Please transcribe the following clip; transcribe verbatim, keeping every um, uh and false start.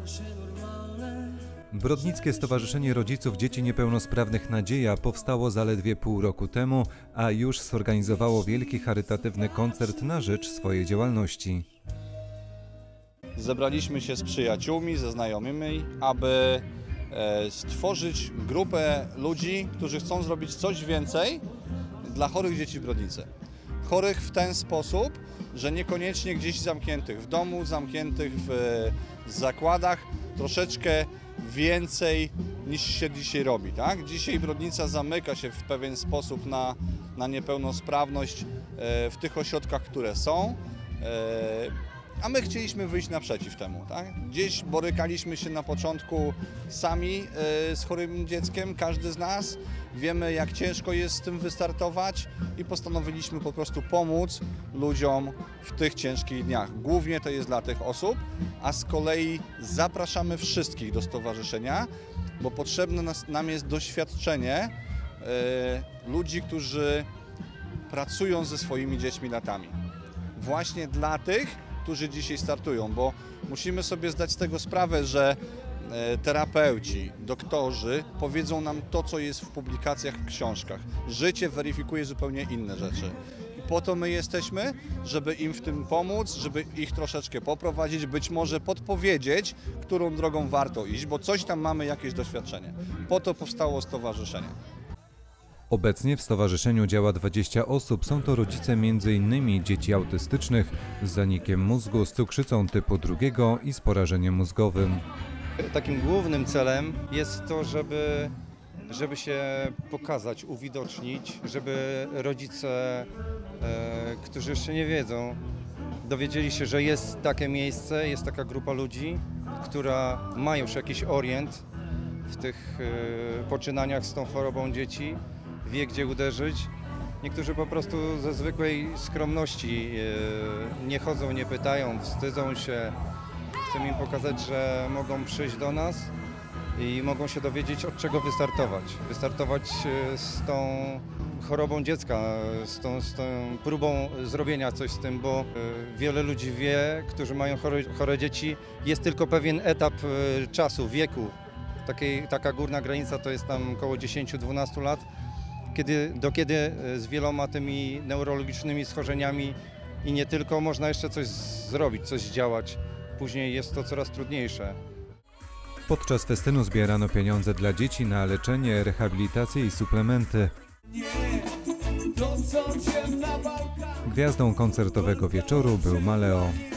Brodnickie Stowarzyszenie Rodziców Dzieci Niepełnosprawnych Nadzieja powstało zaledwie pół roku temu, a już zorganizowało wielki charytatywny koncert na rzecz swojej działalności. Zebraliśmy się z przyjaciółmi, ze znajomymi, aby stworzyć grupę ludzi, którzy chcą zrobić coś więcej dla chorych dzieci w Brodnicy. Chorych w ten sposób, że niekoniecznie gdzieś zamkniętych w domu, zamkniętych w zakładach, troszeczkę więcej niż się dzisiaj robi. Tak? Dzisiaj Brodnica zamyka się w pewien sposób na, na niepełnosprawność w tych ośrodkach, które są. A my chcieliśmy wyjść naprzeciw temu. Tak? Gdzieś borykaliśmy się na początku sami yy, z chorym dzieckiem, każdy z nas. Wiemy, jak ciężko jest z tym wystartować i postanowiliśmy po prostu pomóc ludziom w tych ciężkich dniach. Głównie to jest dla tych osób, a z kolei zapraszamy wszystkich do stowarzyszenia, bo potrzebne nas, nam jest doświadczenie yy, ludzi, którzy pracują ze swoimi dziećmi latami. Właśnie dla tych, którzy dzisiaj startują, bo musimy sobie zdać z tego sprawę, że terapeuci, doktorzy powiedzą nam to, co jest w publikacjach, w książkach. Życie weryfikuje zupełnie inne rzeczy. I po to my jesteśmy, żeby im w tym pomóc, żeby ich troszeczkę poprowadzić, być może podpowiedzieć, którą drogą warto iść, bo coś tam mamy, jakieś doświadczenie. Po to powstało stowarzyszenie. Obecnie w stowarzyszeniu działa dwadzieścia osób. Są to rodzice między innymi dzieci autystycznych z zanikiem mózgu, z cukrzycą typu drugiego i z porażeniem mózgowym. Takim głównym celem jest to, żeby, żeby się pokazać, uwidocznić, żeby rodzice, e, którzy jeszcze nie wiedzą, dowiedzieli się, że jest takie miejsce, jest taka grupa ludzi, która ma już jakiś orient w tych e, poczynaniach z tą chorobą dzieci, wie, gdzie uderzyć. Niektórzy po prostu ze zwykłej skromności nie chodzą, nie pytają, wstydzą się. Chcemy im pokazać, że mogą przyjść do nas i mogą się dowiedzieć, od czego wystartować. Wystartować z tą chorobą dziecka, z tą, z tą próbą zrobienia coś z tym, bo wiele ludzi wie, którzy mają chore, chore dzieci, jest tylko pewien etap czasu, wieku. Takiej, taka górna granica to jest tam około dziesięć do dwunastu lat. Kiedy, do kiedy z wieloma tymi neurologicznymi schorzeniami i nie tylko można jeszcze coś zrobić, coś zdziałać. Później jest to coraz trudniejsze. Podczas festynu zbierano pieniądze dla dzieci na leczenie, rehabilitację i suplementy. Gwiazdą koncertowego wieczoru był Maleo.